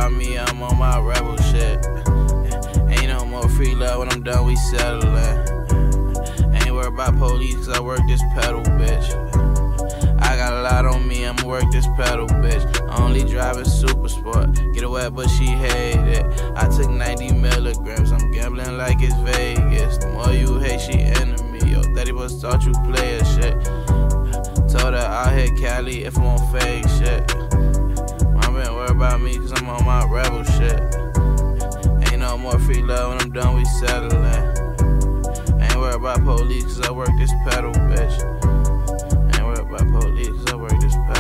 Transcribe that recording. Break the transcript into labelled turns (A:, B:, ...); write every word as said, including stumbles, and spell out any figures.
A: about me, I'm on my rebel shit. Ain't no more free love, when I'm done, we settling. Ain't worried about police, cause I work this pedal, bitch. I got a lot on me, I'ma work this pedal, bitch. I only driving super sport, get it wet, but she hate it. I took ninety milligrams, I'm gambling like it's Vegas. The more you hate, she enemy. Yo, thirty bucks thought you play a shit. Told her I'll hit Cali if I'm on fake shit. Mom been worried about me cause I'm on my rebel shit. Ain't no more free love, when I'm done we settling. Ain't worried about police cause I work this pedal, bitch. Ain't worried about police cause I work this pedal.